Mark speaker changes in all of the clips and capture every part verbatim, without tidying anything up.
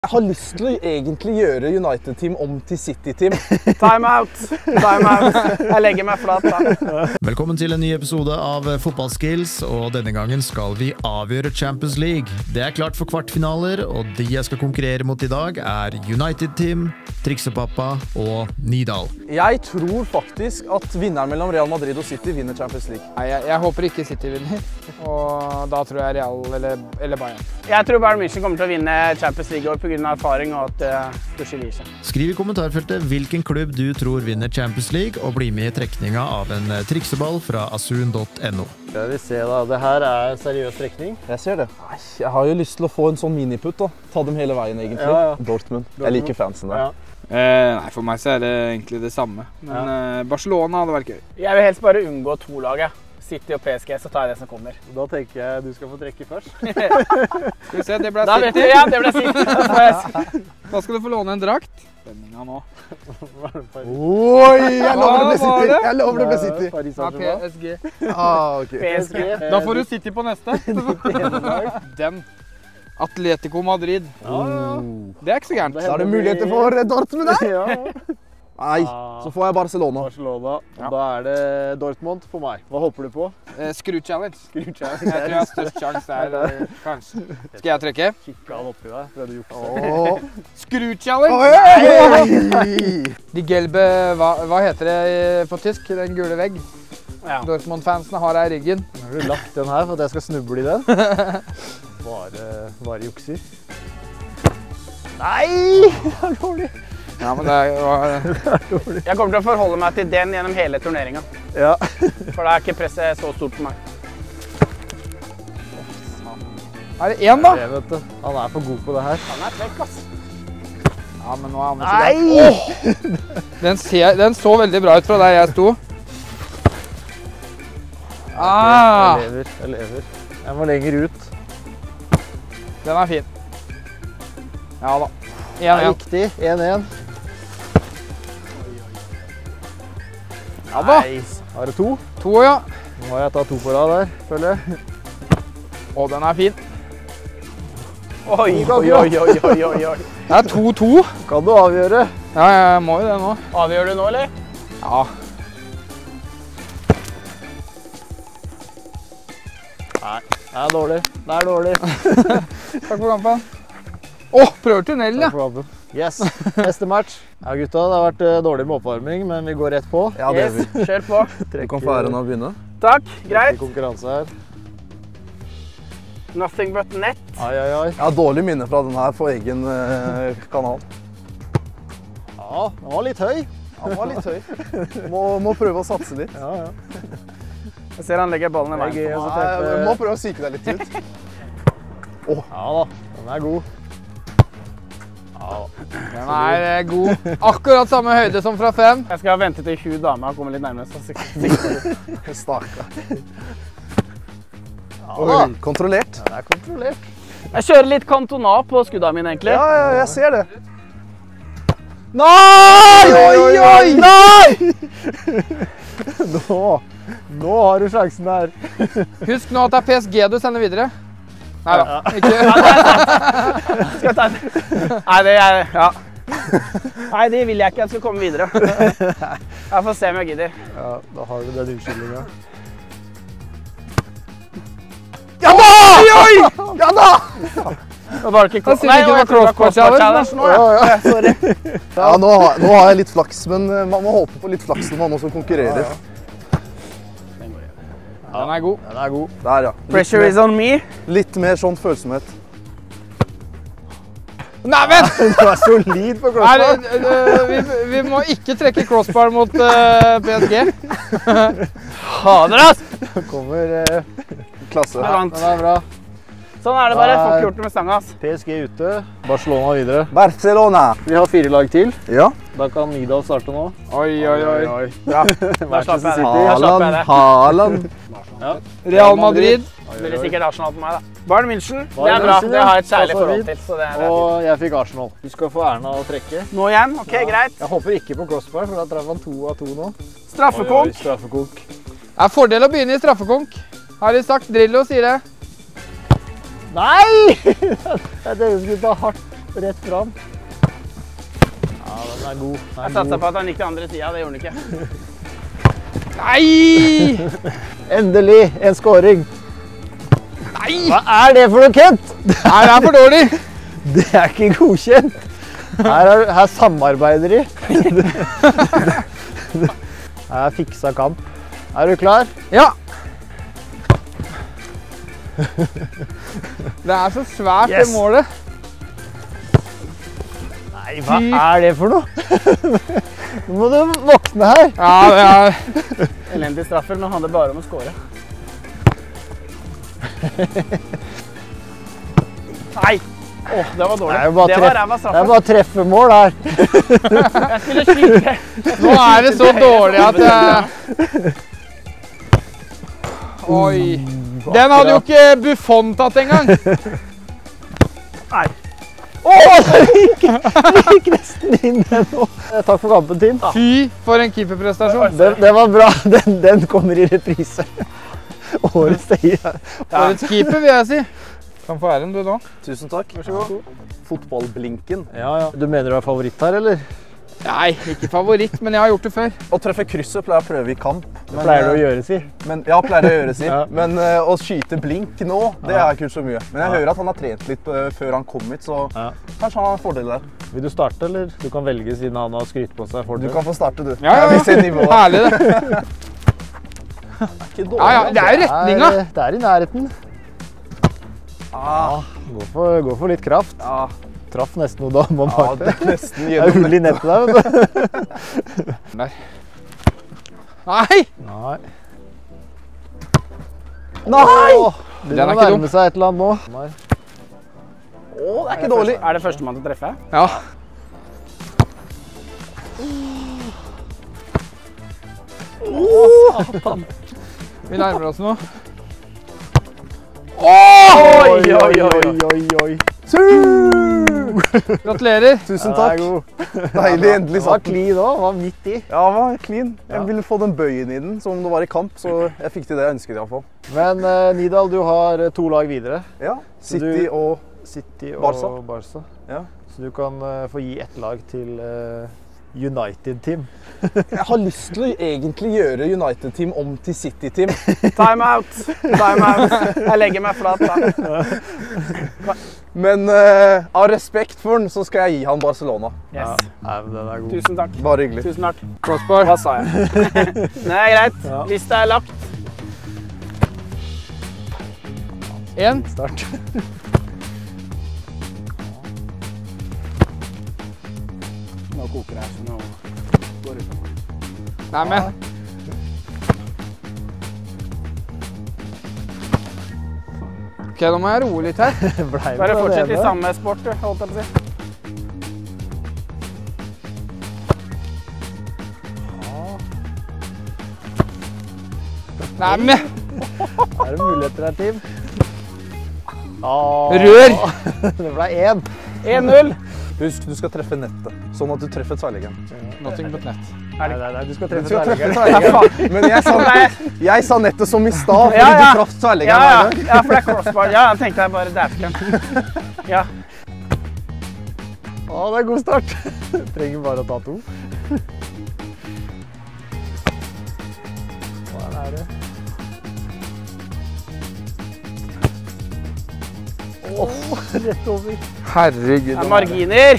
Speaker 1: Jeg har lyst til å egentlig gjøre United-team om til City-team.
Speaker 2: Time out! Time out! Jeg legger meg flat da.
Speaker 3: Velkommen til en ny episode av Fotballskills, og denne gangen skal vi avgjøre Champions League. Det er klart for kvartfinaler, og de jeg skal konkurrere mot i dag er United-team, Triksepappa og Nidal.
Speaker 1: Jeg tror faktisk at vinneren mellom Real Madrid og City vinner Champions League.
Speaker 4: Nei, jeg, jeg håper ikke City vinner, og da tror jeg Real eller, eller Bayern.
Speaker 2: Jeg tror Bayern München kommer til å vinne Champions League i år på grunn av erfaring og at uh, det skiller seg.
Speaker 3: Skriv i kommentarfeltet hvilken klubb du tror vinner Champions League, og bli med i trekninga av en trikseball fra asun punktum no.
Speaker 5: Skal vi se da, det her er seriøs trekning.
Speaker 1: Jeg ser det. Nei, jeg har jo lyst til å få en sånn miniputt da. Ta dem hele veien egentlig.
Speaker 5: Ja, ja.
Speaker 1: Dortmund. Dortmund. Jeg liker fansen der.
Speaker 5: Ja.
Speaker 4: Eh, nei, for meg så er det egentlig det samme. Men
Speaker 5: Ja.
Speaker 4: eh, Barcelona hadde vært gøy.
Speaker 2: Jeg vil helst bare unngå to lag, ja. City og P S G, så tar jeg det som kommer.
Speaker 5: Da tenker jeg du skal få trekke først.
Speaker 4: Skal vi se, det ble
Speaker 2: Da vet du,
Speaker 4: City.
Speaker 2: ja, det ble City. Da får jeg-
Speaker 4: Da skal du få låne en drakt. Spenninga nå.
Speaker 1: Oi, jeg lover det ble
Speaker 4: Hva var
Speaker 1: City.
Speaker 4: det?
Speaker 1: Jeg lover det ble City.
Speaker 5: Paris
Speaker 4: Ja,
Speaker 5: Saint-Germain.
Speaker 4: P S G.
Speaker 1: Ah, ok.
Speaker 2: P S G.
Speaker 4: Da får du City på neste. Den. Atletico Madrid.
Speaker 5: Ja, ja.
Speaker 4: Det er ikke så gærent.
Speaker 1: Da er det muligheter for Dortmund der.
Speaker 5: Ja.
Speaker 1: Nei, så får jeg Barcelona.
Speaker 5: Barcelona.
Speaker 4: Ja.
Speaker 5: Da er det Dortmund for meg. Hva håper du på?
Speaker 4: Eh, Skru-challenge.
Speaker 5: Skru-challenge.
Speaker 4: Jeg tror jeg har størst sjanse der, eh, kanskje. Skal jeg trekke?
Speaker 5: Kikket han oppi der, prøvde å jukse.
Speaker 1: Åh.
Speaker 4: Skru-challenge!
Speaker 1: Oi!
Speaker 4: De gelbe, hva, hva heter det på tysk? Den gule vegg.
Speaker 2: Ja.
Speaker 4: Dortmund-fansene har her i ryggen.
Speaker 5: Nå har du lagt den her for at jeg skal snuble i den. Bare, bare jukser. Nei! Det er dårlig.
Speaker 4: Ja, men det var...
Speaker 2: Jeg kommer til å forholde meg til den gjennom hele turneringen.
Speaker 5: Ja.
Speaker 2: For da er ikke presset så stort på meg.
Speaker 4: Er det én, da?
Speaker 5: Jeg vet det. Han er for god på det her.
Speaker 2: Han er frekk, ass.
Speaker 4: Ja, men nå er han ikke der. Den, ser, den så veldig bra ut fra der jeg sto. Ah,
Speaker 5: Jeg lever, jeg lever. Jeg må lenger ut.
Speaker 4: den er fin. Ja da.
Speaker 5: Det er
Speaker 4: én én.
Speaker 5: riktig. én én.
Speaker 4: Ja da.
Speaker 5: Har du to?
Speaker 4: To, ja.
Speaker 5: Nå har jeg tatt to på rad der, føler jeg.
Speaker 4: Og den er fin.
Speaker 2: Oi, oi, oi, oi, oi, oi, oi.
Speaker 4: Det er to to.
Speaker 5: Kan du avgjøre?
Speaker 4: Ja, jeg må jo det nå.
Speaker 2: Avgjør du nå, eller?
Speaker 4: Ja.
Speaker 5: Nei, det er dårlig. Det er dårlig.
Speaker 4: Takk for kampen. Åh, prøver tunnelen, ja.
Speaker 5: Takk for kampen. Yes, neste match. Ja gutta, det har vært eh, dårlig med oppvarming, men vi går rett på.
Speaker 1: Ja, det gjør vi.
Speaker 2: Yes, kjør på.
Speaker 1: Du kan få æren av å begynne.
Speaker 2: Takk,
Speaker 5: Trekker
Speaker 2: greit.
Speaker 5: konkurranse her.
Speaker 2: Nothing but net.
Speaker 5: Ai, ai, ai.
Speaker 1: Jeg har dårlig minne fra den her på egen eh, kanal.
Speaker 5: Ja, den var litt høy.
Speaker 1: Han var litt høy. Må, må prøve å satse litt.
Speaker 5: Ja, ja.
Speaker 2: Jeg ser han legger ballen i
Speaker 5: Det er gøy
Speaker 2: veien.
Speaker 5: å
Speaker 1: Nei,
Speaker 5: treffe.
Speaker 1: må prøve å psyke deg litt ut.
Speaker 5: Ja da, den er god. Ja,
Speaker 4: Den er eh, god. Akkurat samme høyde som fra fem.
Speaker 2: Jeg skal vente til hun dama kommer litt nærmere. Så sikkert.
Speaker 1: Stakkar.
Speaker 5: ja
Speaker 1: Oi,
Speaker 5: da.
Speaker 1: kontrollert.
Speaker 5: Den er kontrollert.
Speaker 2: Jeg kjører litt kantona på skudda mine, egentlig.
Speaker 1: Ja, ja, jeg ser det. Nei! Oi, oi, nei!
Speaker 5: Nå, nå har du sjansen her.
Speaker 4: Husk nå at det er P S G du sender videre. Nei da, ikke.
Speaker 2: Skal jeg ta en? Nei, det er... Ja. Nei, det vil jeg ikke. Jeg skal komme videre. Jeg får se om jeg gidder.
Speaker 5: Ja, da har du den unnskyldningen.
Speaker 1: Ja da! Ja da!
Speaker 2: Det var ikke
Speaker 4: Da sier vi ikke
Speaker 2: jeg
Speaker 4: det var
Speaker 2: tror det var
Speaker 4: crossbar
Speaker 2: challenge nå, ja. Sorry.
Speaker 1: Ja, nå, har- nå har jeg litt flaks, men eh, man må håpe på litt flaks når man også konkurrerer.
Speaker 4: Den er god.
Speaker 5: Den er god.
Speaker 1: Der, ja. Litt
Speaker 2: Pressure is
Speaker 1: mer,
Speaker 2: on me.
Speaker 1: litt mer sånn følsomhet.
Speaker 4: Nei, vent!
Speaker 5: Du er solid på
Speaker 4: Nei,
Speaker 5: crossbar.
Speaker 4: det- det- vi, vi må ikke trekke crossbar mot eh, P S G.
Speaker 2: Ha dere, ass!
Speaker 5: Kommer eh,
Speaker 1: Klasse.
Speaker 2: Jeg vant.
Speaker 5: Den er bra.
Speaker 2: Sånn er det bare. Får ikke gjort det med stanga, ass.
Speaker 5: P S G ute. Barcelona videre.
Speaker 1: Barcelona.
Speaker 5: Vi har fire lag til.
Speaker 1: Ja.
Speaker 5: Da kan Nidal starte nå.
Speaker 4: Oi, oi, oi.
Speaker 2: Bra. Da slapp jeg det.
Speaker 5: City.
Speaker 2: Da slapp jeg
Speaker 1: Haaland,
Speaker 2: det.
Speaker 1: Haaland.
Speaker 4: Real Madrid.
Speaker 2: Det blir sikkert Arsenal på meg, da. Bayern München. Det
Speaker 5: Bayern
Speaker 2: er bra.
Speaker 5: München,
Speaker 2: Det
Speaker 5: ja.
Speaker 2: har jeg et særlig
Speaker 5: Passer
Speaker 2: forhold
Speaker 5: fint.
Speaker 2: til. Så det er, det er fint.
Speaker 5: Og jeg fikk Arsenal. Du skal få æren av å trekke.
Speaker 2: Nå igjen? Ok, greit.
Speaker 5: Jeg håper ikke på crossbar, for da traff han to av to nå.
Speaker 2: Straffekonk.
Speaker 5: Straffekonk.
Speaker 4: Det er fordel å begynne i straffekonk. Har de sagt, Drillo sier det.
Speaker 5: Nei! Det er dere som skulle ta hardt. rett fram. Ja, den er god. Den
Speaker 2: Jeg
Speaker 5: er
Speaker 2: satsa
Speaker 5: god.
Speaker 2: på at han gikk til andre siden, det gjorde han ikke.
Speaker 4: Nei!
Speaker 5: Endelig en scoring.
Speaker 4: Nei!
Speaker 5: Hva er det for noe kønt?
Speaker 4: Nei, det er for dårlig.
Speaker 5: Det er ikke godkjent. Her, er, her samarbeider de. Her er fiksa kamp. Er du klar?
Speaker 4: Ja. Det er så svært
Speaker 5: Yes.
Speaker 4: det målet.
Speaker 5: Nei, hva
Speaker 4: Fy.
Speaker 5: er det for noe? Nå må du våkne her.
Speaker 4: Ja, det er...
Speaker 2: Elendig straffer, men handler bare om å score. Nei! Åh, det var dårlig.
Speaker 5: Det er jo bare,
Speaker 2: det
Speaker 5: treff,
Speaker 2: var ræva
Speaker 5: det er
Speaker 2: straffer.
Speaker 5: bare treffemål her.
Speaker 2: Jeg skulle skyte.
Speaker 4: Nå er det så dårlig at jeg... Oi. Den hadde jo ikke Buffon tatt engang.
Speaker 2: Nei.
Speaker 5: Åh, det gikk, det gikk nesten inn den nå. Takk for kampen, Tim.
Speaker 4: Fy for en keeperprestasjon.
Speaker 5: Det, det var bra. Den, den kommer i reprise. Årets seier.
Speaker 4: Årets keeper, vil jeg si. Kan få æren, du nå.
Speaker 1: Tusen takk. Vær så god. Fotballblinken.
Speaker 5: Ja, ja. Du mener du er favoritt her, eller?
Speaker 4: Nei, ikke favoritt, men jeg har gjort det før.
Speaker 1: Å treffe krysset pleier jeg å prøve i kamp.
Speaker 5: Det pleier du å gjøre, si.
Speaker 1: Men, ja, pleier jeg å gjøre, si.
Speaker 5: Ja.
Speaker 1: Men uh, å skyte blink nå, det
Speaker 5: Ja.
Speaker 1: er ikke så mye. Men jeg hører at han har trent litt uh, før han kom hit, så
Speaker 5: Ja.
Speaker 1: kanskje han har en fordel der.
Speaker 5: Vil du starte, eller? Du kan velge siden han har skrytt på seg
Speaker 1: Du
Speaker 5: fordel.
Speaker 1: kan få starte, du.
Speaker 4: Ja, ja,
Speaker 1: Jeg vil se nivået.
Speaker 4: Herlig det.
Speaker 1: Ikke dårlig.
Speaker 4: Ja, ja, det er jo retninga.
Speaker 5: Det er, det er i nærheten.
Speaker 1: Ah,
Speaker 5: Gå for, gå for litt kraft.
Speaker 1: ja.
Speaker 5: Traff nesten noe da, man
Speaker 1: ja,
Speaker 5: bare.
Speaker 1: det er nesten
Speaker 5: Det er hull i nettet der, vet du.
Speaker 4: Der. Nei!
Speaker 5: Nei.
Speaker 1: Nei!
Speaker 5: Åh,
Speaker 4: Den er
Speaker 5: begynner å
Speaker 4: ikke dum.
Speaker 5: nærme seg et eller annet nå. Nei.
Speaker 1: Å, det er ikke dårlig.
Speaker 2: Er det førstemann til å treffe?
Speaker 4: Ja. Vi nærmer oss nå.
Speaker 1: Oi,
Speaker 5: oi, oi, oi, oi.
Speaker 4: Gratulerer.
Speaker 1: Tusen
Speaker 5: Ja,
Speaker 1: takk.
Speaker 5: det er god.
Speaker 1: Deilig, endelig
Speaker 5: Det var
Speaker 1: satt den.
Speaker 5: clean også, var midt i.
Speaker 1: Ja, den var clean. Jeg
Speaker 5: Ja.
Speaker 1: ville få den bøyen i den, som om det var i kamp, så jeg fikk til det jeg ønsket i hvert fall.
Speaker 5: Men uh, Nidal, du har eh, to lag videre.
Speaker 1: Ja,
Speaker 5: Så
Speaker 1: City
Speaker 5: du-
Speaker 1: og
Speaker 5: City og
Speaker 1: Barca.
Speaker 5: Barca.
Speaker 1: Ja.
Speaker 5: Så du kan eh, få gi ett lag til eh, United-team.
Speaker 1: Jeg har lyst til å egentlig gjøre United-team om til City-team.
Speaker 2: Time out! Time out. Jeg legger meg flat da.
Speaker 1: Men eh, av respekt for den, så skal jeg gi han Barcelona.
Speaker 2: Yes.
Speaker 5: Nei, men den er god.
Speaker 2: Tusen takk.
Speaker 1: Bare hyggelig.
Speaker 2: Tusen takk.
Speaker 4: Crossbar.
Speaker 2: Hva sa jeg? Det er greit.
Speaker 5: Ja.
Speaker 2: Lista er lagt.
Speaker 4: En.
Speaker 5: Start.
Speaker 2: Nå koker det her, så nå går det utover.
Speaker 4: Nei, men. Ok, nå må jeg roe litt her.
Speaker 5: Ble
Speaker 2: Bare
Speaker 5: med
Speaker 2: fortsett
Speaker 5: det
Speaker 2: i
Speaker 5: ene.
Speaker 2: samme sport, du, holdt jeg på å si.
Speaker 4: Nei, men.
Speaker 5: Er det muligheter her, Tim? Ah,
Speaker 4: Rør.
Speaker 5: Det ble én.
Speaker 2: en null.
Speaker 1: Husk, du skal treffe nettet, sånn at du treffer tverrliggeren.
Speaker 4: Nothing but net.
Speaker 5: Nei, nei, nei, du skal
Speaker 1: Du
Speaker 5: treffe
Speaker 1: skal treffe
Speaker 5: tverrliggeren.
Speaker 1: tverrliggeren. Men jeg sa, jeg sa nettet som i stad, fordi
Speaker 2: Ja, ja.
Speaker 1: du traff
Speaker 2: Ja,
Speaker 1: tverrliggeren
Speaker 2: ja.
Speaker 1: hver gang.
Speaker 2: Ja, for det er crossbar. Ja, jeg tenkte jeg bare dæsken. Ja.
Speaker 5: Å, det er god start. Trenger bare å ta to. Hva er det? Åh, rett over.
Speaker 4: Herregud.
Speaker 2: Det er marginer.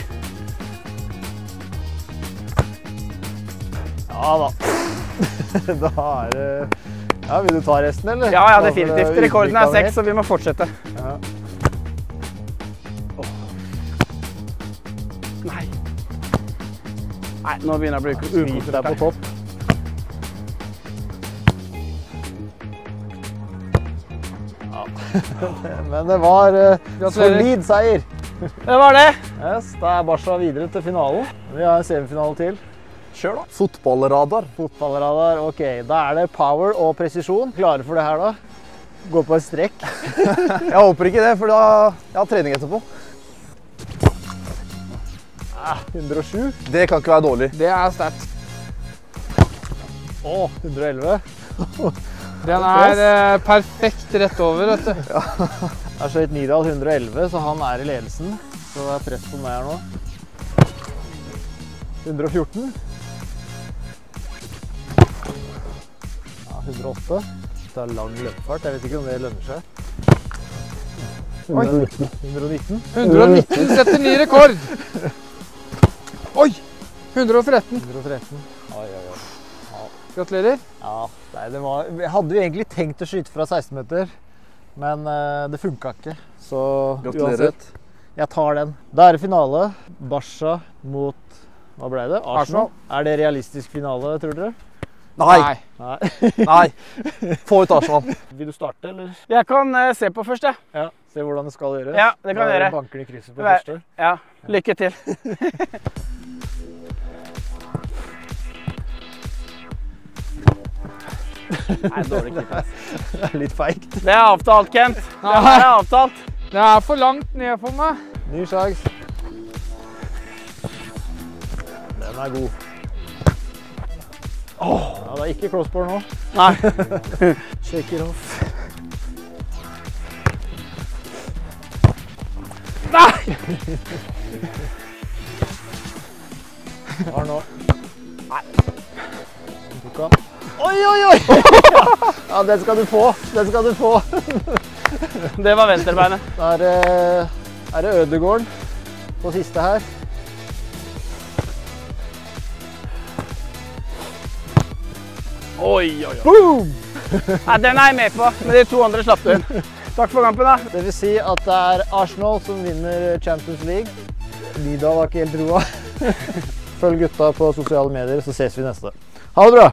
Speaker 5: Ja da. Da er det... Ja, vil du ta resten, eller?
Speaker 2: Ja, ja,
Speaker 5: Bare for
Speaker 2: definitivt.
Speaker 5: å
Speaker 2: Rekorden er
Speaker 5: ydmyke
Speaker 2: seks, så vi må fortsette.
Speaker 5: Ja.
Speaker 2: Nei. Nei, nå begynner jeg å bli
Speaker 5: Smiter deg på
Speaker 2: ukonsentrert.
Speaker 5: topp. Ja. Men det var uh,
Speaker 4: Gratulerer.
Speaker 5: solid seier.
Speaker 2: Det var det.
Speaker 5: Yes, da er Barca videre til finalen. Vi har en semifinale til.
Speaker 1: Kjør da. Fotballradar.
Speaker 5: Fotballradar, ok. Da er det power og presisjon. Klare for det her da? Gå på en strekk.
Speaker 1: Jeg håper ikke det, for da jeg har trening etterpå.
Speaker 5: hundre og sju.
Speaker 1: Det kan ikke være dårlig.
Speaker 4: Det er sterkt.
Speaker 5: Å, hundre og elleve.
Speaker 4: Den er eh, perfekt rett over, vet du.
Speaker 5: Her skjøt Nidal hundre og elleve, så han er i ledelsen. Så det er press på meg her nå. hundre og fjorten. Ja, hundre og åtte. Det er lang løpefart. Jeg vet ikke om det lønner seg. hundre og nitten. hundre og nitten.
Speaker 4: hundre og nitten setter ny rekord. Oi! hundre og tretten.
Speaker 5: hundre og tretten. Oi, oi, oi. Ja.
Speaker 4: Gratulerer.
Speaker 5: Ja, nei, det var, jeg hadde jo egentlig tenkt å skyte fra seksten meter, men uh, det funka ikke. Så
Speaker 1: Gratulerer.
Speaker 5: uansett, jeg tar den. Da er det finale. Barca mot, hva ble det? Arsenal. Er det realistisk finale, tror dere?
Speaker 1: Nei,
Speaker 5: Nei.
Speaker 1: nei. Få ut Arsenal.
Speaker 5: Vil du starte, eller?
Speaker 2: Jeg kan uh, se på først, jeg.
Speaker 5: Ja, se hvordan det skal gjøres.
Speaker 2: Ja, det kan
Speaker 5: Da
Speaker 2: jeg gjøre.
Speaker 5: banker de krysset på
Speaker 2: Vær-
Speaker 5: første.
Speaker 2: Ja, lykke til. Nei, dårlig klipp, ass.
Speaker 5: Det er litt feigt.
Speaker 2: Det er avtalt, Kent. Det her er avtalt.
Speaker 4: Det er for langt ned for meg.
Speaker 5: Ny sjanse. Den er god. Ja, det er ikke crossbar nå.
Speaker 2: Nei.
Speaker 5: Shake it off.
Speaker 2: Nei!
Speaker 5: Har nå. Nei. Tok han. Oi, oi, oi! Ja, den skal du få. Den skal du få.
Speaker 2: Det var venstrebeinet.
Speaker 5: Da er det, er det Ødegården på siste her.
Speaker 2: Oi, oi, oi.
Speaker 5: Boom!
Speaker 2: Nei, den er jeg med på, men de to andre slapp du inn. Takk for kampen, da.
Speaker 5: Det vil si at det er Arsenal som vinner Champions League. Nidal har ikke helt troa. Følg gutta på sosiale medier, så ses vi neste. Ha det bra!